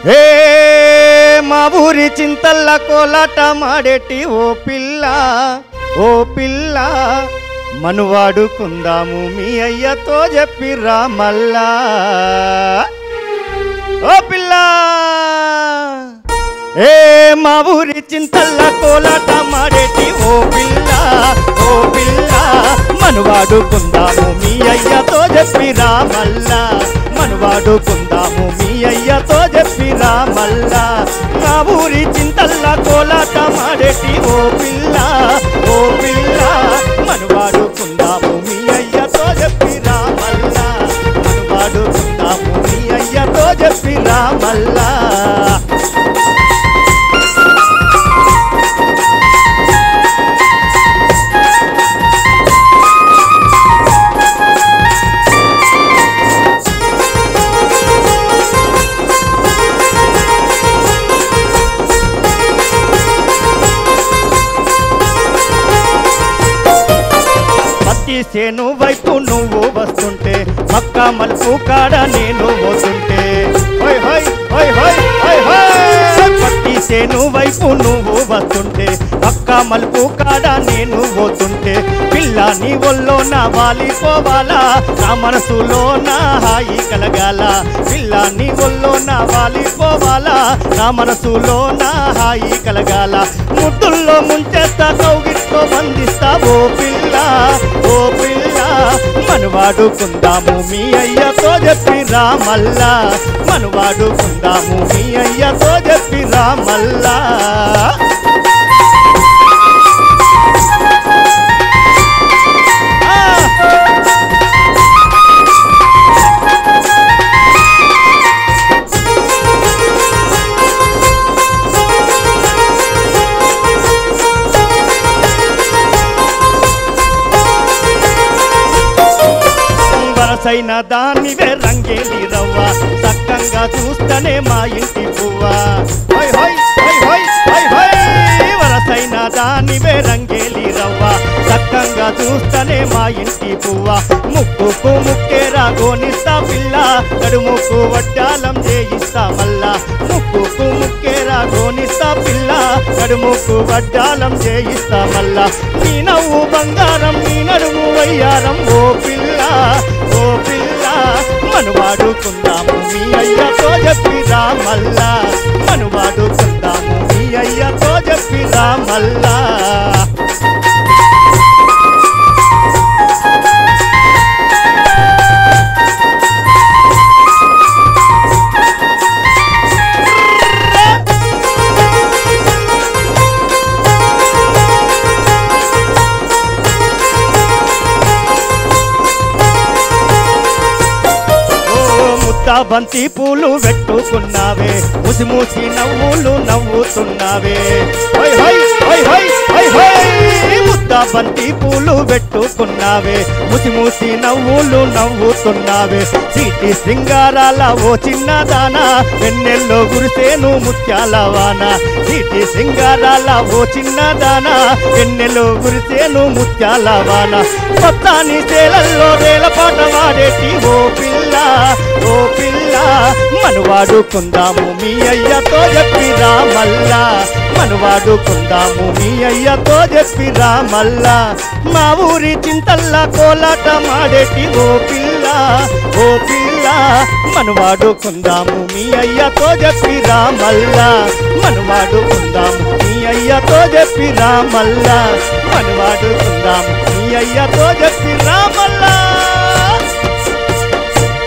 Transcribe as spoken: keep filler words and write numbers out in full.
హే మా ఊరి చింతల్ల కోలాట మాడేటి ఓ పిల్ల ఓ పిల్ల మనువాడుకుందాము మీ అయ్యతో చెప్పిరా మల్లా ఓ పిల్ల ఏ మా ఊరి చింతల్ల కోలాట మాడేటి ఓ పిల్ల ఓ పిల్ల మనువాడుకుందాము మీ అయ్యతో చెప్పిరా మల్లా మనువాడుకుందాము మీ అయ్యతో చెప్పిరా మల్లా మా ఊరి చింతల్ల కోలాట మాడేటి ఓ పిల్ల ఓ పిల్ల మనువాడుకుందాము మీ అయ్యతో చెప్పిరా మల్లా మనువాడుకుందాము మీ అయ్యతో చెప్పిరా మల్లా సేను వైపు నువ్వు వస్తుంటే మక్క మలుపు కాడ నేను పోతుంటే హోయ్ హోయ్ హోయ్ హోయ్ హోయ్ హోయ్ పట్టి సేను వైపు నువ్వు వస్తుంటే మక్క మలుపు కాడ నేను పోతుంటే పిల్ల నీ ఒళ్ళో నా వాలిపోవాలా నా మనసులో నా హాయి కలగాల పిల్ల నీ ఒళ్ళో నా వాలిపోవాలా నా మనసులో నా హాయి కలగాల ముద్దుల్లో ముంచేస్తా కౌగిట్లో బంధిస్తా ఓ పిల్ల ఓ పిల్ల మనువాడుకుందాము మీ అయ్యతో చెప్పిరా మల్లా మనువాడుకుందాము మీ అయ్యతో చెప్పిరా మల్లా వరసైన దానివే రంగేలి రవ్వ చక్కంగా చూస్తనే మా ఇంటి పువ్వా హోయ్ హోయ్ హోయ్ హోయ్ హోయ్ హోయ్ వరసైన దానివే రంగేలి రవ్వ చక్కంగా చూస్తనే మా ఇంటి పువ్వా ముక్కుకు ముక్కేరా గోనిస్తా పిల్ల నడుముకు వడ్డాలం చేయిస్తా మల్లా ముక్కుకు ముక్కేరా గోనిస్తా పిల్ల నడుముకు వడ్డాలం చేయిస్తా మల్లా నీ నవ్వు బంగారం నీ నడుము వయ్యారం ఓ పిల్ల ఓ పిల్ల మనువాడుకుందాము మీ అయ్యతో చెప్పిరా మల్లా మనువాడుకుందాము మీ అయ్యతో చెప్పిరా మల్లా బంతి పూలు పెట్టుకున్నావే ముసి ముసి నవ్వులు నవ్వుతున్నావే హోయ్ హోయ్ హోయ్ హోయ్ హోయ్ హోయ్ ముద్ద బంతి పూలు పెట్టుకున్నావే ముసి ముసి నవ్వులు నవ్వుతున్నావే సీటి సింగారాల ఓ చిన్నదానా వెన్నెల్లో గురిసేను ముత్యాల వాన సీటి సింగారాల ఓ చిన్నదానా వెన్నెల్లో గురిసేను ముత్యాల వాన మొత్తాన్ని సేలల్లో రేల పాట వాడేటి ఓ పిల్ల ఓ పిల్ల మనువాడుకుందాము మీ అయ్యతో చెప్పిరా మల్లా మనువాడుకుందాము మీ అయ్యతో చెప్పిరా మల్లా మా ఊరి చింతల్ల కోలాట మాడేటి ఓ పిల్ల ఓ పిల్ల మనువాడుకుందాము మీ అయ్యతో చెప్పిరా మల్లా మనువాడుకుందాము మీ అయ్యతో చెప్పిరా మల్లా మనువాడుకుందాము మీ అయ్యతో చెప్పిరా మల్లా